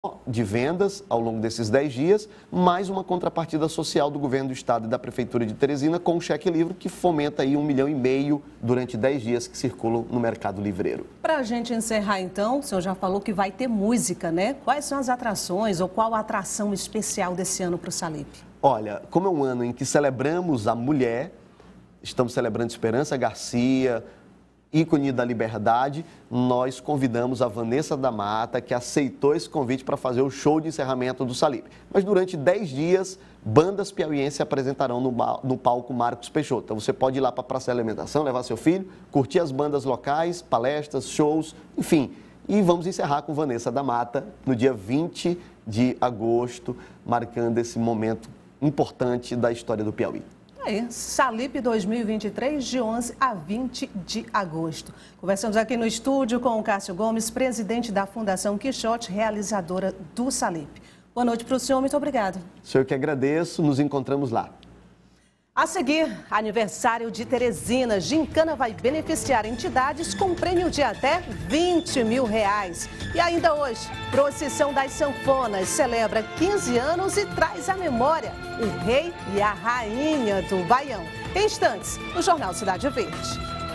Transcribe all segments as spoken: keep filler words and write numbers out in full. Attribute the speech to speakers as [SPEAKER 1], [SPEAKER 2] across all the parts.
[SPEAKER 1] de vendas ao longo desses dez dias, mais uma contrapartida social do governo do estado e da prefeitura de Teresina com o cheque livre, que fomenta aí um milhão e meio durante dez dias que circulam no mercado livreiro.
[SPEAKER 2] Para a gente encerrar então, o senhor já falou que vai ter música, né? Quais são as atrações ou qual a atração especial desse ano para o Salip?
[SPEAKER 1] Olha, como é um ano em que celebramos a mulher, estamos celebrando Esperança Garcia, ícone da liberdade, nós convidamos a Vanessa da Mata, que aceitou esse convite para fazer o show de encerramento do Salip. Mas durante dez dias, bandas piauienses se apresentarão no, no palco Marcos Peixoto. Então você pode ir lá para a Praça de Alimentação, levar seu filho, curtir as bandas locais, palestras, shows, enfim. E vamos encerrar com Vanessa da Mata no dia vinte de agosto, marcando esse momento importante da história do Piauí.
[SPEAKER 2] Aí, Salip dois mil e vinte e três, de onze a vinte de agosto. Conversamos aqui no estúdio com o Cássio Gomes, presidente da Fundação Quixote, realizadora do Salip. Boa noite para o senhor, muito obrigado.
[SPEAKER 1] Senhor que agradeço, nos encontramos lá.
[SPEAKER 2] A seguir, aniversário de Teresina. Gincana vai beneficiar entidades com prêmio de até vinte mil reais. E ainda hoje, Procissão das Sanfonas celebra quinze anos e traz à memória o rei e a rainha do Baião. Em instantes, no Jornal Cidade Verde.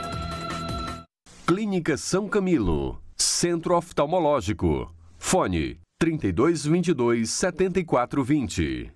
[SPEAKER 3] Clínica São Camilo, Centro Oftalmológico. Fone trinta e dois, vinte e dois, setenta e quatro, vinte.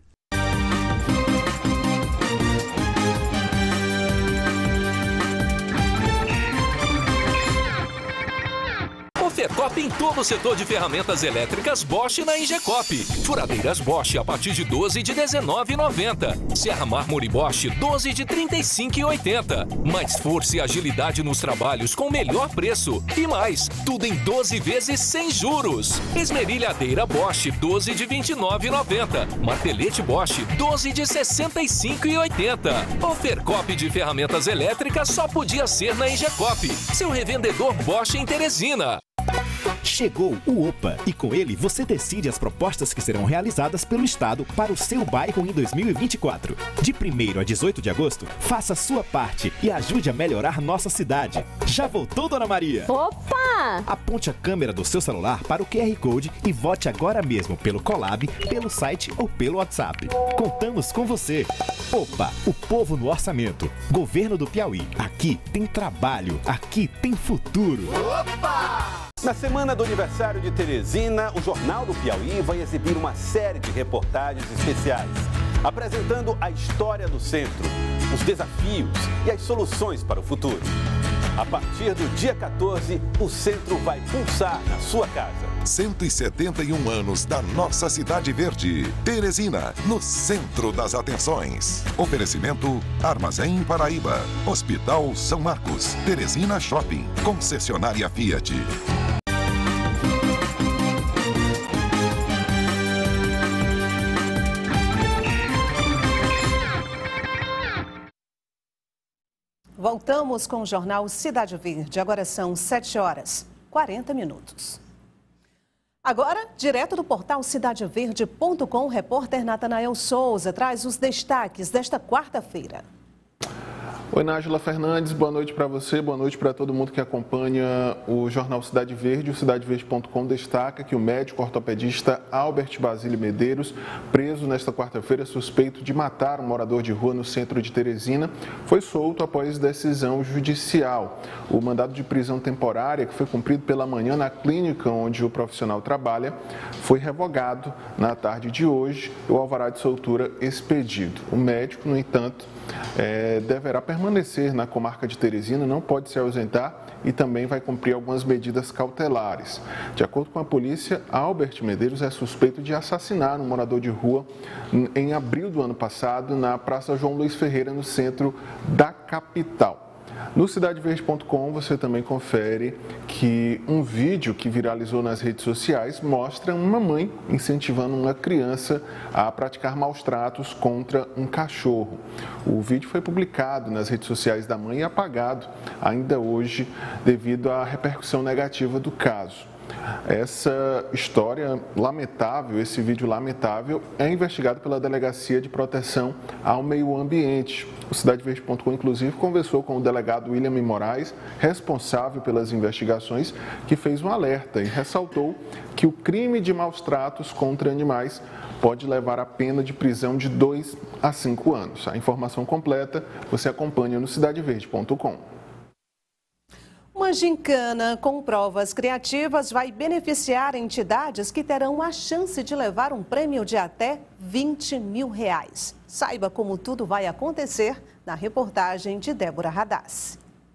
[SPEAKER 4] Fercop em todo o setor de ferramentas elétricas Bosch na Ingecop. Furadeiras Bosch a partir de doze de dezenove reais e noventa centavos. Serra Mármore Bosch doze de trinta e cinco reais e oitenta centavos. Mais força e agilidade nos trabalhos com melhor preço. E mais, tudo em doze vezes sem juros. Esmerilhadeira Bosch doze de vinte e nove reais e noventa centavos. Martelete Bosch doze de sessenta e cinco reais e oitenta centavos. O Fercop de ferramentas elétricas só podia ser na Ingecop. Seu revendedor Bosch em Teresina.
[SPEAKER 5] Chegou o Opa e com ele você decide as propostas que serão realizadas pelo Estado para o seu bairro em dois mil e vinte e quatro. De primeiro a dezoito de agosto, faça a sua parte e ajude a melhorar nossa cidade. Já voltou, Dona Maria?
[SPEAKER 6] Opa!
[SPEAKER 5] Aponte a câmera do seu celular para o Q R Code e vote agora mesmo pelo Colab, pelo site ou pelo WhatsApp. Contamos com você. Opa, o povo no orçamento. Governo do Piauí. Aqui tem trabalho, aqui tem futuro.
[SPEAKER 7] Opa! Na semana do aniversário de Teresina, o Jornal do Piauí vai exibir uma série de reportagens especiais, apresentando a história do centro, os desafios e as soluções para o futuro. A partir do dia quatorze, o centro vai pulsar na sua casa.
[SPEAKER 8] cento e setenta e um anos da nossa cidade verde. Teresina, no centro das atenções. Oferecimento Armazém Paraíba, Hospital São Marcos, Teresina Shopping, concessionária Fiat.
[SPEAKER 2] Voltamos com o Jornal Cidade Verde. Agora são sete horas e quarenta minutos. Agora, direto do portal cidade verde ponto com, o repórter Natanael Souza traz os destaques desta quarta-feira.
[SPEAKER 9] Oi, Nájila Fernandes, boa noite para você, boa noite para todo mundo que acompanha o Jornal Cidade Verde. O cidade verde ponto com destaca que o médico ortopedista Albert Basílio Medeiros, preso nesta quarta-feira suspeito de matar um morador de rua no centro de Teresina, foi solto após decisão judicial. O mandado de prisão temporária, que foi cumprido pela manhã na clínica onde o profissional trabalha, foi revogado na tarde de hoje e o alvará de soltura expedido. O médico, no entanto, é, deverá permanecer na comarca de Teresina, não pode se ausentar e também vai cumprir algumas medidas cautelares. De acordo com a polícia, Albert Medeiros é suspeito de assassinar um morador de rua em abril do ano passado na Praça João Luiz Ferreira, no centro da capital. No cidade verde ponto com você também confere que um vídeo que viralizou nas redes sociais mostra uma mãe incentivando uma criança a praticar maus tratos contra um cachorro. O vídeo foi publicado nas redes sociais da mãe e apagado ainda hoje devido à repercussão negativa do caso. Essa história lamentável, esse vídeo lamentável, é investigado pela Delegacia de Proteção ao Meio Ambiente. O Cidade Verde ponto com, inclusive, conversou com o delegado William Moraes, responsável pelas investigações, que fez um alerta e ressaltou que o crime de maus tratos contra animais pode levar a pena de prisão de dois a cinco anos. A informação completa você acompanha no Cidade Verde ponto com.
[SPEAKER 2] Uma gincana com provas criativas vai beneficiar entidades que terão a chance de levar um prêmio de até vinte mil reais. Saiba como tudo vai acontecer na reportagem de Débora Radassi.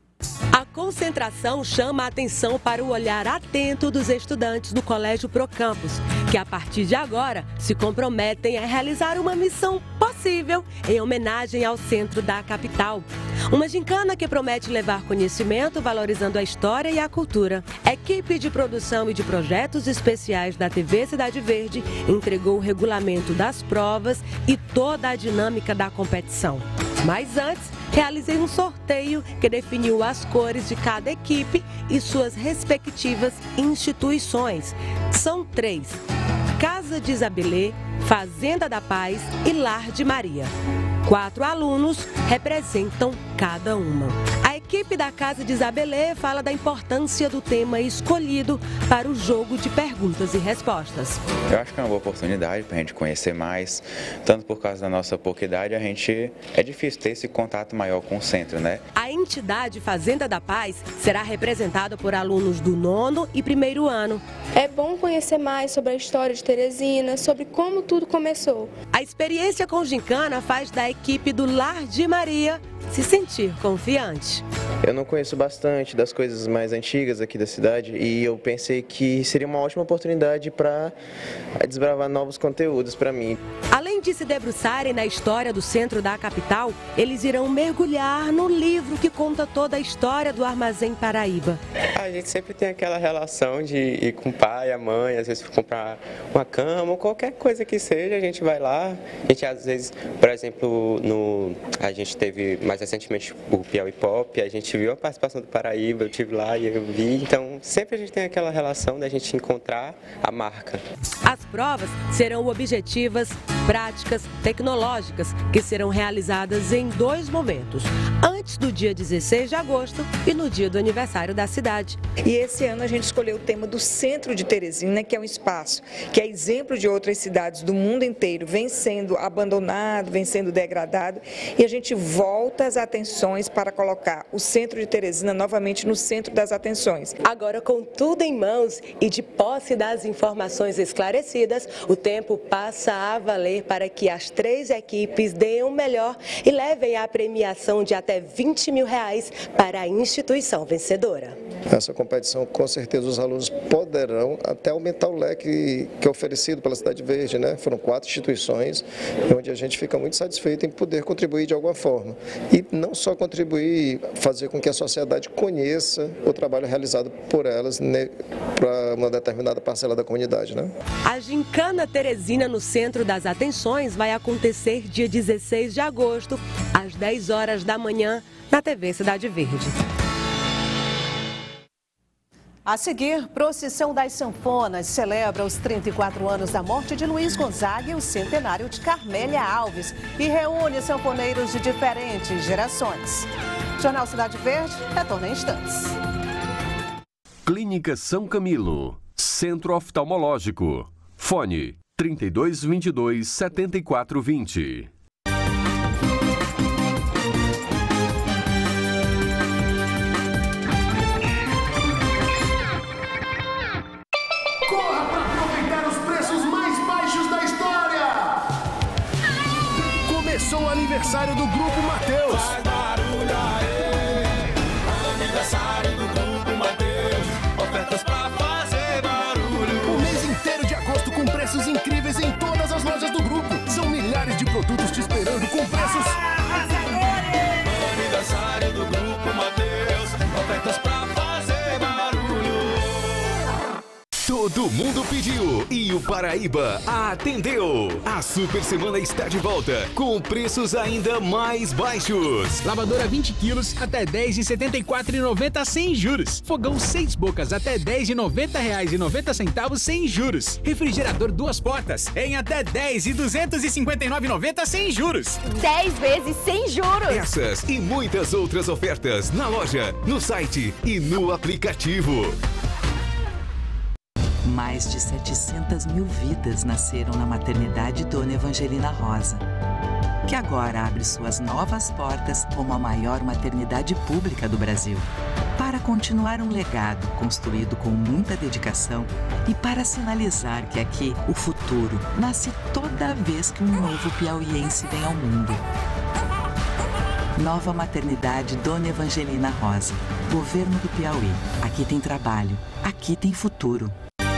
[SPEAKER 6] A concentração chama a atenção para o olhar atento dos estudantes do Colégio Procampus, que a partir de agora se comprometem a realizar uma missão possível em homenagem ao centro da capital. Uma gincana que promete levar conhecimento valorizando a história e a cultura. A equipe de produção e de projetos especiais da T V Cidade Verde entregou o regulamento das provas e toda a dinâmica da competição. Mas antes, realizei um sorteio que definiu as cores de cada equipe e suas respectivas instituições. São três: Casa de Isabelê, Fazenda da Paz e Lar de Maria. Quatro alunos representam cada uma. A equipe da Casa de Isabelê fala da importância do tema escolhido para o jogo de perguntas e respostas.
[SPEAKER 10] Eu acho que é uma boa oportunidade para a gente conhecer mais, tanto por causa da nossa pouca idade, a gente é difícil ter esse contato maior com o centro, né?
[SPEAKER 6] A entidade Fazenda da Paz será representada por alunos do nono e primeiro ano.
[SPEAKER 11] É bom conhecer mais sobre a história de Teresina, sobre como tudo começou.
[SPEAKER 6] A experiência com gincana faz da equipe do Lar de Maria se sentir confiante.
[SPEAKER 12] Eu não conheço bastante das coisas mais antigas aqui da cidade e eu pensei que seria uma ótima oportunidade para desbravar novos conteúdos para mim.
[SPEAKER 6] Além de se debruçarem na história do centro da capital, eles irão mergulhar no livro que conta toda a história do Armazém Paraíba.
[SPEAKER 13] A gente sempre tem aquela relação de ir com o pai, a mãe, às vezes comprar uma cama ou qualquer coisa que seja, a gente vai lá. A gente às vezes, por exemplo, no, a gente teve mais recentemente o Piauí Pop, a gente viu a participação do Paraíba, eu estive lá e eu vi, então sempre a gente tem aquela relação da gente encontrar a marca.
[SPEAKER 6] As provas serão objetivas, práticas, tecnológicas, que serão realizadas em dois momentos, antes do dia dezesseis de agosto e no dia do aniversário da cidade.
[SPEAKER 14] E esse ano a gente escolheu o tema do centro de Teresina, que é um espaço que é exemplo de outras cidades do mundo inteiro, vem sendo abandonado, vem sendo degradado, e a gente volta as atenções para colocar o centro de Teresina novamente no centro das atenções.
[SPEAKER 6] Agora, com tudo em mãos e de posse das informações esclarecidas, o tempo passa a valer para que as três equipes deem o melhor e levem a premiação de até vinte mil reais para a instituição vencedora.
[SPEAKER 15] Essa competição, com certeza, os alunos poderão até aumentar o leque que é oferecido pela Cidade Verde, né? Foram quatro instituições, onde a gente fica muito satisfeito em poder contribuir de alguma forma. E não só contribuir, fazer com que a sociedade conheça o trabalho realizado por elas, né, para uma determinada parcela da comunidade, né?
[SPEAKER 6] A Gincana Teresina no Centro das Atenções vai acontecer dia dezesseis de agosto, às dez horas da manhã, na T V Cidade Verde.
[SPEAKER 2] A seguir, procissão das sanfonas celebra os trinta e quatro anos da morte de Luiz Gonzaga e o centenário de Carmélia Alves e reúne sanfoneiros de diferentes gerações. Jornal Cidade Verde retorna em instantes.
[SPEAKER 3] Clínica São Camilo, Centro Oftalmológico. Fone trinta e dois, vinte e dois, setenta e quatro, vinte.
[SPEAKER 16] O aniversário do Grupo Mateus. Faz barulho aí. Aniversário do Grupo Mateus. Ofertas pra fazer barulho. O mês inteiro de agosto com preços incríveis em todas as lojas do grupo. São milhares de produtos te esperando com preços. Aniversário do Grupo Mateus. Ofertas pra fazer barulho.
[SPEAKER 17] Todo mundo pediu e o Paraíba atendeu. A Super Semana está de volta com preços ainda mais baixos.
[SPEAKER 18] Lavadora vinte quilos até dez reais e setenta e quatro reais e noventa centavos sem juros. Fogão seis bocas até dez reais e noventa reais e noventa centavos sem juros. Refrigerador duas portas em até dez reais e duzentos e cinquenta e nove reais e noventa centavos sem juros.
[SPEAKER 19] dez vezes sem juros.
[SPEAKER 17] Essas e muitas outras ofertas na loja, no site e no aplicativo.
[SPEAKER 20] Mais de setecentas mil vidas nasceram na maternidade Dona Evangelina Rosa, que agora abre suas novas portas como a maior maternidade pública do Brasil, para continuar um legado construído com muita dedicação e para sinalizar que aqui o futuro nasce toda vez que um novo piauiense vem ao mundo. Nova maternidade Dona Evangelina Rosa. Governo do Piauí. Aqui tem trabalho. Aqui tem futuro.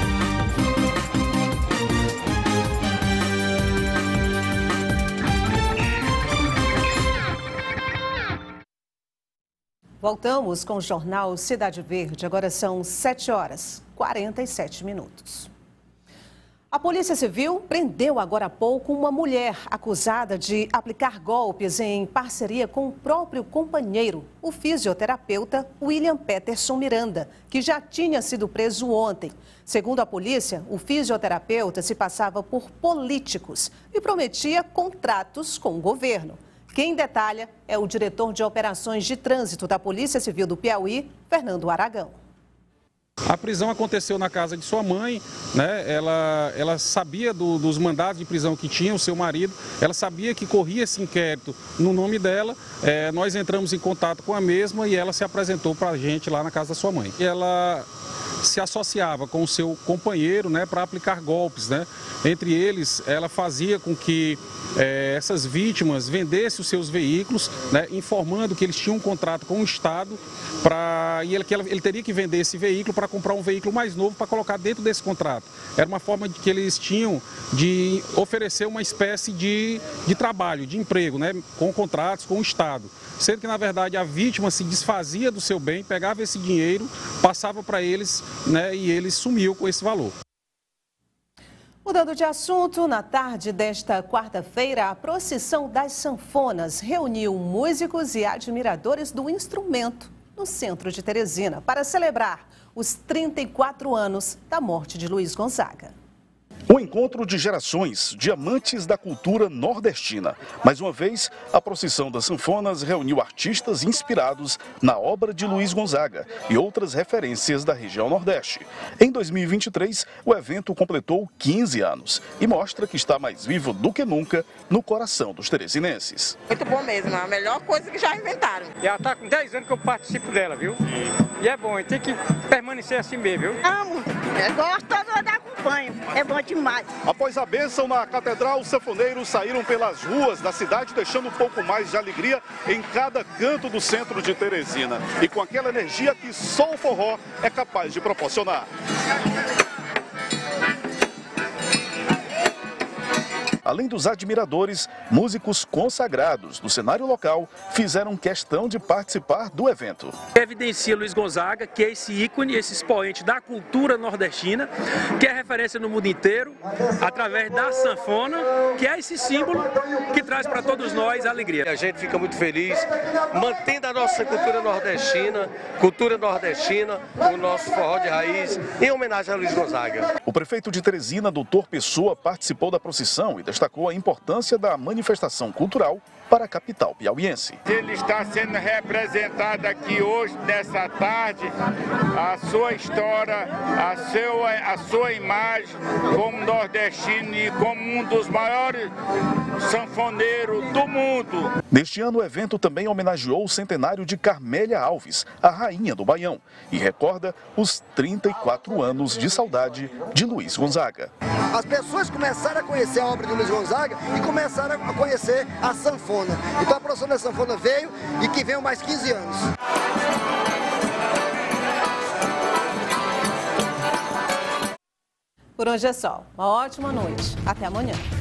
[SPEAKER 2] Voltamos com o Jornal Cidade Verde. Agora são sete horas e quarenta e sete minutos. A Polícia Civil prendeu agora há pouco uma mulher acusada de aplicar golpes em parceria com o próprio companheiro, o fisioterapeuta William Peterson Miranda, que já tinha sido preso ontem. Segundo a polícia, o fisioterapeuta se passava por políticos e prometia contratos com o governo. Quem detalha é o diretor de operações de trânsito da Polícia Civil do Piauí, Fernando Aragão.
[SPEAKER 21] A prisão aconteceu na casa de sua mãe, né? Ela, ela sabia do, dos mandados de prisão que tinha o seu marido, ela sabia que corria esse inquérito no nome dela. É, nós entramos em contato com a mesma e ela se apresentou para a gente lá na casa da sua mãe. E ela se associava com o seu companheiro, né, para aplicar golpes, né? Entre eles, ela fazia com que é, essas vítimas vendessem os seus veículos, né, informando que eles tinham um contrato com o Estado pra, e ele, que ele teria que vender esse veículo para comprar um veículo mais novo para colocar dentro desse contrato. Era uma forma de que eles tinham de oferecer uma espécie de, de trabalho, de emprego, né, com contratos com o Estado. Sendo que, na verdade, a vítima se desfazia do seu bem, pegava esse dinheiro, passava para eles, né, e eles sumiam com esse valor.
[SPEAKER 2] Mudando de assunto, na tarde desta quarta-feira, a procissão das sanfonas reuniu músicos e admiradores do instrumento no centro de Teresina para celebrar os trinta e quatro anos da morte de Luiz Gonzaga.
[SPEAKER 22] Um encontro de gerações, de amantes da cultura nordestina. Mais uma vez, a procissão das sanfonas reuniu artistas inspirados na obra de Luiz Gonzaga e outras referências da região Nordeste. Em dois mil e vinte e três, o evento completou quinze anos e mostra que está mais vivo do que nunca no coração dos teresinenses.
[SPEAKER 23] Muito bom mesmo, a melhor coisa que já inventaram.
[SPEAKER 24] Já está com dez anos que eu participo dela, viu? E é bom, tem que permanecer assim mesmo, viu?
[SPEAKER 23] Amo, eu gosto, todo acompanho, é bom demais.
[SPEAKER 22] Após a bênção na catedral, os sanfoneiros saíram pelas ruas da cidade, deixando um pouco mais de alegria em cada canto do centro de Teresina. E com aquela energia que só o forró é capaz de proporcionar. Além dos admiradores, músicos consagrados do cenário local fizeram questão de participar do evento.
[SPEAKER 24] Evidencia Luiz Gonzaga, que é esse ícone, esse expoente da cultura nordestina, que é referência no mundo inteiro, através da sanfona, que é esse símbolo que traz para todos nós alegria.
[SPEAKER 25] A gente fica muito feliz, mantendo a nossa cultura nordestina, cultura nordestina, o nosso forró de raiz, em homenagem a Luiz Gonzaga.
[SPEAKER 22] O prefeito de Teresina, doutor Pessoa, participou da procissão e destacou a importância da manifestação cultural para a capital piauiense.
[SPEAKER 26] Ele está sendo representado aqui hoje, nessa tarde, a sua história, a sua, a sua imagem como nordestino e como um dos maiores sanfoneiros do mundo.
[SPEAKER 22] Neste ano, o evento também homenageou o centenário de Carmélia Alves, a rainha do Baião, e recorda os trinta e quatro anos de saudade de Luiz Gonzaga.
[SPEAKER 27] As pessoas começaram a conhecer a obra de Luiz Gonzaga e começaram a conhecer a sanfona. Então a produção da sanfona veio e que veio mais quinze anos.
[SPEAKER 2] Por hoje é só. Uma ótima noite. Até amanhã.